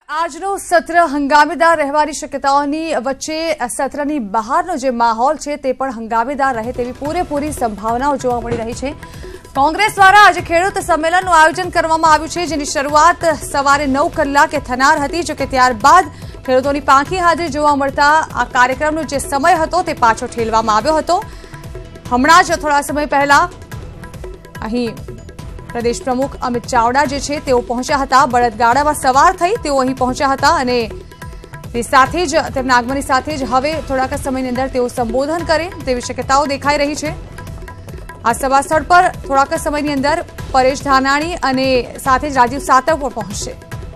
આજનો સત્ર હંગામેદાર રહેવાની શક્યતાઓની વચ્ચે સત્રની બહારનો જે માહોલ છે તે પણ હંગામેદાર રહે તેવી પૂરેપૂરી સંભાવનાઓ જોવા મળી રહી છે। કોંગ્રેસ દ્વારા આજે ખેડૂત સંમેલનનું આયોજન કરવામાં આવ્યું છે, જેની શરૂઆત સવારે 9 કલાકે થનાર હતી, જો કે ત્યારબાદ ખેડૂતોની પાંખી હાજરી જોવા મળતા આ કાર્યક્રમનો જે સમય હતો તે પાછો ઠેલવામાં આવ્યો હતો। હમણાં જ થોડા સમય પહેલા અહીં प्रदेश प्रमुख अमित चावड़ा जे छे तेओ पहुंच्या हता, बळदगाडामां सवार थई तेओ અહીં પહોંચ્યા હતા અને તે સાથે જ તેમના આગમનની સાથે જ હવે થોડાક સમયની અંદર તેઓ સંબોધન કરે તેવી શક્યતાઓ દેખાઈ રહી છે। આ સભા સ્થળ પર થોડાક સમયની અંદર પરેશ ધાનાણી અને સાથે જ રાજીવ સાતવ પણ પહોંચશે।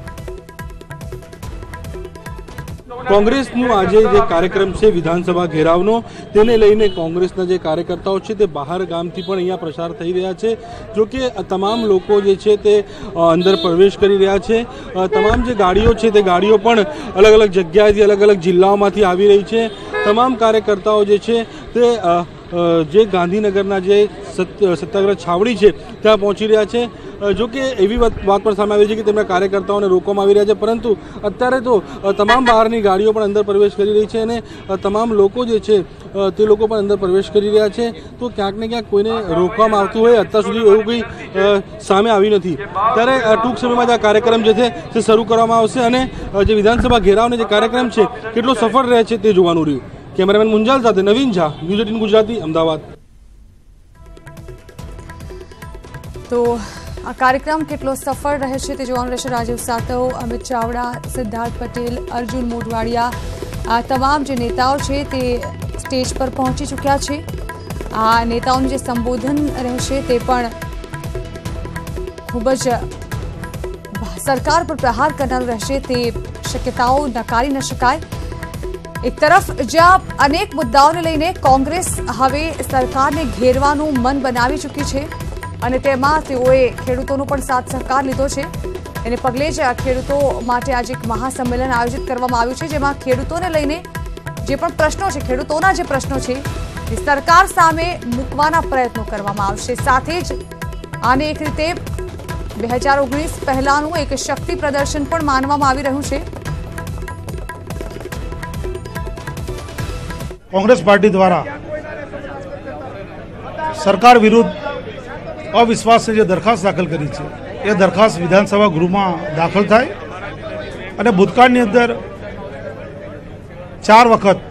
કોંગ્રેસનો આજે જે કાર્યક્રમ છે વિધાનસભા ઘેરાવનો, તેને લઈને કોંગ્રેસના જે કાર્યકર્તાઓ છે તે બહાર ગામથી પણ અહીંયા પ્રસાર થઈ રહ્યા છે। જો કે તમામ લોકો જે છે તે અંદર પ્રવેશ કરી રહ્યા છે। તમામ જે ગાડીઓ છે તે ગાડીઓ પણ અલગ અલગ જગ્યાએથી અલગ અલગ જિલ્લાઓમાંથી આવી રહી છે। તમામ કાર્યકર્તાઓ જે છે તે જે ગાંધીનગરના જે સત્યાગ્રહ છાવડી છે ત્યાં પહોંચી રહ્યા છે। જો કે એવી વાત પણ સામે આવી છે કે તેમના કાર્યકર્તાઓને રોકવામાં આવી રહ્યા છે, પરંતુ અત્યારે તો તમામ બહારની ગાડીઓ પણ અંદર પ્રવેશ કરી રહી છે અને તમામ લોકો જે છે તે લોકો પણ અંદર પ્રવેશ કરી રહ્યા છે। તો ક્યાંક ને ક્યાંક કોઈને રોકવામાં આવતું હોય અત્યાર સુધી એવું કંઈ સામે આવી નથી। ત્યારે ટૂંક સમયમાં જ આ કાર્યક્રમ જે છે તે શરૂ કરવામાં આવશે અને જે વિધાનસભા ઘેરાવનો જે કાર્યક્રમ છે કેટલો સફળ રહે છે તે જોવાનું રહ્યું। કેમેરામેન મુંજાલ સાથે નવીન ઝા, ન્યૂઝ 18 ગુજરાતી, અમદાવાદ। તો આ કાર્યક્રમ કેટલો સફળ રહે છે તે જોવાનું રહેશે। રાજીવ સાતવ, અમિત ચાવડા, સિદ્ધાર્થ પટેલ, અર્જુન મોઢવાડિયા, આ તમામ જે નેતાઓ છે તે સ્ટેજ પર પહોંચી ચૂક્યા છે। આ નેતાઓનું જે સંબોધન રહેશે તે પણ ખૂબ જ સરકાર પર પ્રહાર કરનારું રહેશે, તે શક્યતાઓ નકારી ન શકાય। એક તરફ જ્યાં અનેક મુદ્દાઓને લઈને કોંગ્રેસ હવે સરકારને ઘેરવાનું મન બનાવી ચૂકી છે અને તેમાં તેઓએ ખેડૂતોનો પણ સાથ સહકાર લીધો છે। એને પગલે જ ખેડૂતો માટે આજે એક મહાસંમેલન આયોજિત કરવામાં આવ્યું છે, જેમાં ખેડૂતોને લઈને જે પણ પ્રશ્નો છે, ખેડૂતોના જે પ્રશ્નો છે તે સરકાર સામે મૂકવાના પ્રયત્નો કરવામાં આવશે। સાથે જ આને એક રીતે 2019 પહેલાનું એક શક્તિ પ્રદર્શન પણ માનવામાં આવી રહ્યું છે। कांग्रेस पार्टी द्वारा सरकार विरुद्ध अविश्वास से जो दरखास्त दाखल करी है, ये दरखास्त विधानसभा गृह में दाखल थाय अने भूतकाळनी अंदर 4 वखत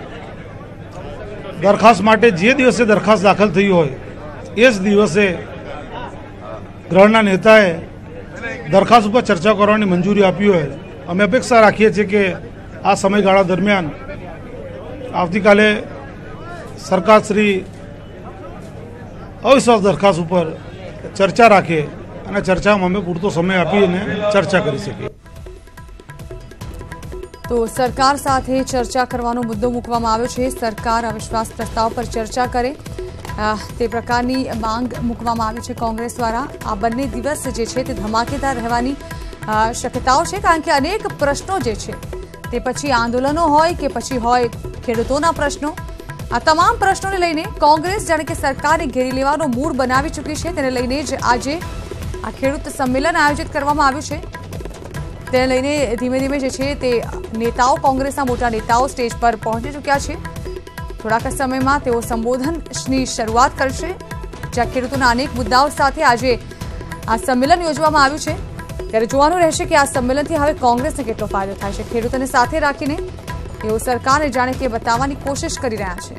दरखास्त माटे जे दिवसे दरखास्त दाखल थई होय ए ज दिवसे गृहना नेताए दरखास्त पर चर्चा करवानी मंजूरी आपी होय। अमे अपेक्षा राखीए छीए के आ समयगाळा दरमियान आवतीकाले सरकार श्री अविश्वास दरखास्त पर चर्चा राखे અને ચર્ચામાં અમે પૂરતો સમય આપી અને ચર્ચા કરી શકીએ। તો સરકાર સાથે ચર્ચા કરવાનો મુદ્દો મૂકવામાં આવ્યો છે। સરકાર અવિશ્વાસ પ્રસ્તાવ પર ચર્ચા કરે તે પ્રકારની માંગ મૂકવામાં આવી છે કોંગ્રેસ દ્વારા। આ બંને દિવસ જે છે તે ધમાકેદાર રહેવાની શક્યતાઓ છે, કારણ કે અનેક પ્રશ્નો જે છે તે પછી આંદોલનો હોય કે પછી હોય ખેડૂતોના પ્રશ્નો, આ તમામ પ્રશ્નોને લઈને કોંગ્રેસ જાણે કે સરકારને ઘેરી લેવાનો મૂડ બનાવી ચૂકી છે। તેને લઈને જ આજે આ ખેડૂત સંમેલન આયોજિત કરવામાં આવ્યું છે। તેને લઈને ધીમે ધીમે જે છે તે નેતાઓ, કોંગ્રેસના મોટા નેતાઓ સ્ટેજ પર પહોંચી ચૂક્યા છે। થોડાક સમયમાં તેઓ સંબોધનની શરૂઆત કરશે, જ્યાં ખેડૂતોના અનેક મુદ્દાઓ સાથે આજે આ સંમેલન યોજવામાં આવ્યું છે। ત્યારે જોવાનું રહેશે કે આ સંમેલનથી હવે કોંગ્રેસને કેટલો ફાયદો થાય છે। ખેડૂતોને સાથે રાખીને તેઓ સરકારને જાણે કે બતાવવાની કોશિશ કરી રહ્યા છે।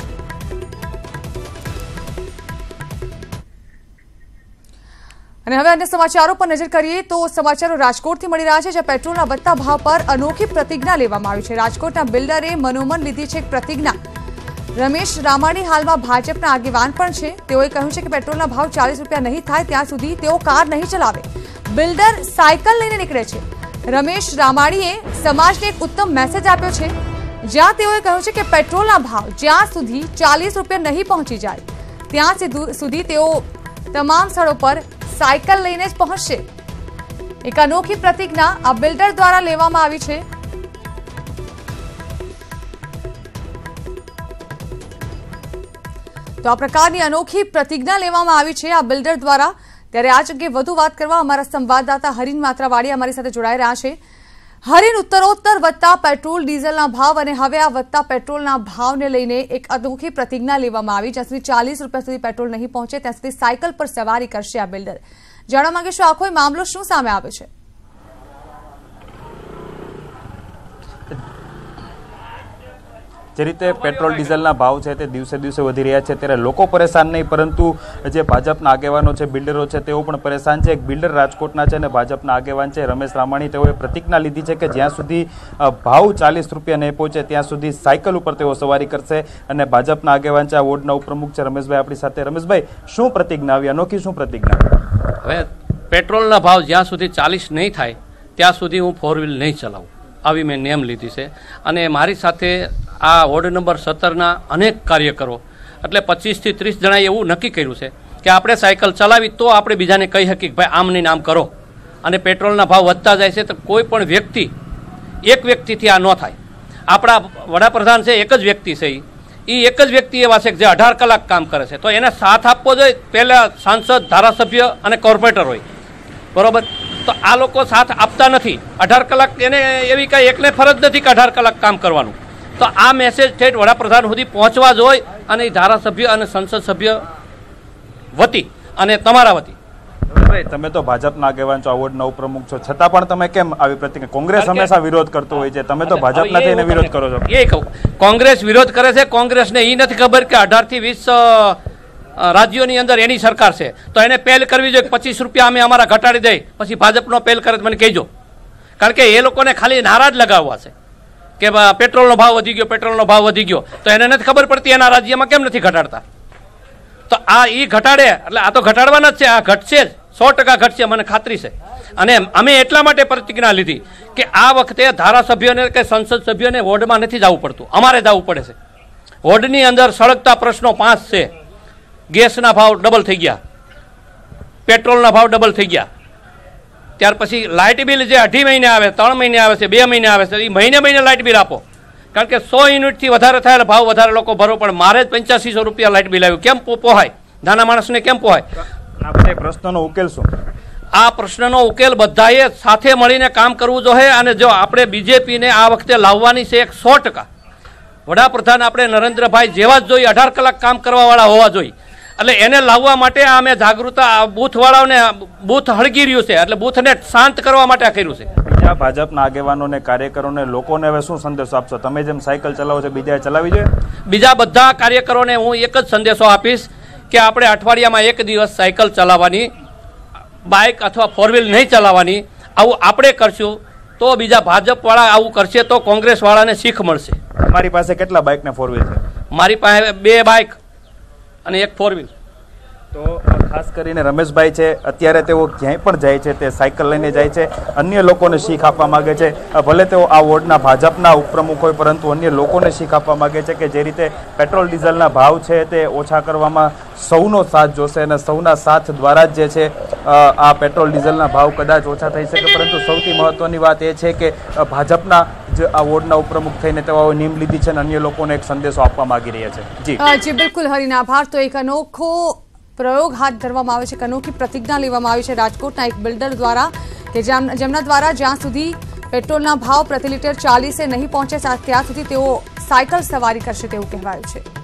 અને હવે અન્ય સમાચારો પર નજર કરીએ તો સમાચારો રાજકોટથી મળી રહ્યા છે, જ્યાં પેટ્રોલના વધતા ભાવ પર અનોખી પ્રતિજ્ઞા લેવામાં આવી છે। રાજકોટના બિલ્ડરે મનોમન લીધી છે એક પ્રતિજ્ઞા। રમેશ રામાણી હાલમાં ભાજપના આગેવાન પણ છે। તેઓએ કહ્યું છે કે પેટ્રોલના ભાવ 40 રૂપિયા નહીં થાય ત્યાં સુધી તેઓ કાર નહીં ચલાવે। બિલ્ડર સાયકલ લઈને નીકળે છે। રમેશ રામાણીએ સમાજને એક ઉત્તમ મેસેજ આપ્યો છે, જ્યાં તેઓએ કહ્યું છે કે પેટ્રોલના ભાવ જ્યાં સુધી 40 રૂપિયા નહીં પહોંચી જાય ત્યાં સુધી તેઓ તમામ સ્થળો પર સાયકલ લઈને જ પહોંચશે। એક અનોખી પ્રતિજ્ઞા આ બિલ્ડર દ્વારા લેવામાં આવી છે। તો આ પ્રકારની અનોખી પ્રતિજ્ઞા લેવામાં આવી છે આ બિલ્ડર દ્વારા। ત્યારે આ અંગે વધુ વાત કરવા અમારા સંવાદદાતા હરીન માત્રાવાડી અમારી સાથે જોડાઈ રહ્યા છે। હરીન ઉત્તરોત્તર વધતા પેટ્રોલ ડીઝલના ભાવ અને હવે આ વધતા પેટ્રોલના ભાવને લઈને એક અનોખી પ્રતિજ્ઞા લેવામાં આવી. જ્યાં સુધી 40 રૂપિયા સુધી પેટ્રોલ નહીં પહોંચે ત્યાં સુધી સાયકલ પર સવારી કરશે આ બિલ્ડર. જાણવા માંગીશું આખો મામલો શું સામે આવે છે. જે રીતે પેટ્રોલ ડીઝલના ભાવ છે તે દિવસે દિવસે વધી રહ્યા છે ત્યારે લોકો પરેશાન નહીં, પરંતુ જે ભાજપના આગેવાનો છે, બિલ્ડરો છે, તેઓ પણ પરેશાન છે. એક બિલ્ડર રાજકોટના છે અને ભાજપના આગેવાન છે રમેશ રામાણી, તેઓએ પ્રતિજ્ઞા લીધી છે કે જ્યાં સુધી ભાવ 40 રૂપિયા નહીં પહોંચે ત્યાં સુધી સાયકલ ઉપર તેઓ સવારી કરશે. અને ભાજપના આગેવાન છે, આ વોર્ડના ઉપપ્રમુખ છે રમેશભાઈ આપણી સાથે. રમેશભાઈ, શું પ્રતિજ્ઞા આવી, અનોખી શું પ્રતિજ્ઞા? હવે પેટ્રોલના ભાવ જ્યાં સુધી 40 નહીં થાય ત્યાં સુધી હું 4 વ્હીલ નહીં ચલાવું, આવી મેં નેમ લીધી છે. અને મારી સાથે આ વોર્ડ નંબર 17ના અનેક કાર્યકરો એટલે 25 થી 30 જણાએ એવું નક્કી કર્યું છે કે આપણે સાયકલ ચલાવી તો આપણે બીજાને કહી શકીએ કે ભાઈ આમ નહીં આમ કરો. અને પેટ્રોલના ભાવ વધતા જાય છે તો કોઈ પણ વ્યક્તિ એક વ્યક્તિથી આ ન થાય. આપણા વડાપ્રધાન છે એક જ વ્યક્તિ છે, એ એક જ વ્યક્તિ એવા છે જે 18 કલાક કામ કરે છે, તો એને સાથ આપવો જોઈએ. પહેલાં સાંસદ, ધારાસભ્ય અને કોર્પોરેટર હોય, બરોબર, તો આ લોકો સાથ આપતા નથી. 18 કલાક એને એવી કાંઈ એકને ફરજ નથી કે 18 કલાક કામ કરવાનું. તો આ મેસેજ ઠેઠ વડાપ્રધાન સુધી પહોંચવા જોઈએ અને ધારાસભ્ય અને સંસદ સભ્ય વતી અને તમારા વતી. ભાઈ, તમે તો ભાજપના આગેવાન છો, વોર્ડના ઉપપ્રમુખ છો, છતાં પણ તમે કેમ આવી પ્રતિજ્ઞા? કોંગ્રેસ હંમેશા વિરોધ કરતો હોય છે, તમે તો ભાજપના થઈને વિરોધ કરો છો. એ કહું, કોંગ્રેસ વિરોધ કરે છે. કોંગ્રેસને એ નથી ખબર કે 18 થી 20 રાજ્યોની અંદર એની સરકાર છે, તો એને પહેલ કરવી જોઈએ. 25 રૂપિયા અમે અમારા ઘટાડી દઈ, પછી ભાજપનો પહેલ કરે મને કહેજો. કારણ કે એ લોકોને ખાલી નારાજ લગાવવા છે કે પેટ્રોલનો ભાવ વધી ગયો, પેટ્રોલનો ભાવ વધી ગયો, તો એને નથી ખબર પડતી એના રાજ્યમાં કેમ નથી ઘટાડતા. તો આ એ ઘટાડે એટલે આ તો ઘટાડવાના જ છે, આ ઘટશે જ, 100% ઘટશે, મને ખાતરી છે. અને અમે એટલા માટે પ્રતિજ્ઞા લીધી કે આ વખતે ધારાસભ્યોને કે સંસદ સભ્યોને વોર્ડમાં નથી જવું પડતું, અમારે જવું પડે છે. વોર્ડની અંદર સળગતા પ્રશ્નો 5 છે. ગેસના ભાવ ડબલ થઈ ગયા, પેટ્રોલના ભાવ ડબલ થઈ ગયા, ત્યાર પછી લાઇટ બિલ જે 2.5 મહિને આવે, 3 મહિને આવે છે, 2 મહિને આવે છે, એ મહિને મહિને લાઇટ બિલ આપો. કારણ કે 100 યુનિટથી વધારે થાય ભાવ વધારે લોકો ભરવો પડે. મારે જ 8500 રૂપિયા લાઇટ બિલ આવ્યું. કેમ પોહાય? નાના માણસને કેમ પોહાય? આ પ્રશ્નનો ઉકેલ શું? આ પ્રશ્નનો ઉકેલ બધાએ સાથે મળીને કામ કરવું જોઈએ. અને જો આપણે બીજેપીને આ વખતે લાવવાની છે 100%. વડાપ્રધાન આપણે નરેન્દ્રભાઈ જેવા જ જોઈએ, 18 કલાક કામ કરવાવાળા હોવા જોઈએ. એટલે એને લાવવા માટે આ અમે જાગૃતતા બૂથવાળાઓને બૂથ હળગી રહ્યું છે, એટલે બૂથને શાંત કરવા માટે આ કર્યું છે. બીજા ભાજપના આગેવાનોને, કાર્યકરોને, લોકોને હવે શું સંદેશો આપશો? તમે જેમ સાયકલ ચલાવો છો, બીજાએ ચલાવી જોઈએ? બીજા બધા કાર્યકરોને હું એક જ સંદેશો આપીશ કે આપણે અઠવાડિયામાં 1 દિવસ સાયકલ ચલાવવાની, બાઇક અથવા 4 વ્હીલ નહીં ચલાવવાની. આવું આપણે કરશું તો બીજા ભાજપવાળા આવું કરશે તો કોંગ્રેસવાળાને શીખ મળશે. તમારી પાસે કેટલા બાઇક ને 4 વ્હીલ છે? મારી પાસે 2 બાઇક અને 1 4 વ્હીલ. તો ખાસ કરીને રમેશભાઈ છે, અત્યારે તેઓ ક્યાંય પણ જાય છે તે સાયકલ લઈને જાય છે, અન્ય લોકોને શીખ આપવા માગે છે. ભલે તેઓ આ વોર્ડના ભાજપના ઉપપ્રમુખ હોય, પરંતુ અન્ય લોકોને શીખ આપવા માગે છે કે જે રીતે પેટ્રોલ ડીઝલના ભાવ છે તે ઓછા કરવામાં સૌનો સાથ જોશે અને સૌના સાથ દ્વારા જ જે છે આ પેટ્રોલ ડીઝલના ભાવ કદાચ ઓછા થઈ શકે. પરંતુ સૌથી મહત્વની વાત એ છે કે ભાજપના જે આ વોર્ડના ઉપપ્રમુખ થઈને તેઓ નીમ લીધી છે અને અન્ય લોકોને એક સંદેશો આપવા માંગી રહ્યા છે. જી બિલકુલ હરીન, આભાર. તો એક અનોખો પ્રયોગ હાથ ધરવામાં આવે છે, એક અનોખી પ્રતિજ્ઞા લેવામાં આવી છે રાજકોટના એક બિલ્ડર દ્વારા કે જેમના દ્વારા જ્યાં સુધી પેટ્રોલના ભાવ પ્રતિ લિટર 40 નહીં પહોંચે ત્યાં સુધી તેઓ સાયકલ સવારી કરશે તેવું કહેવાયું છે.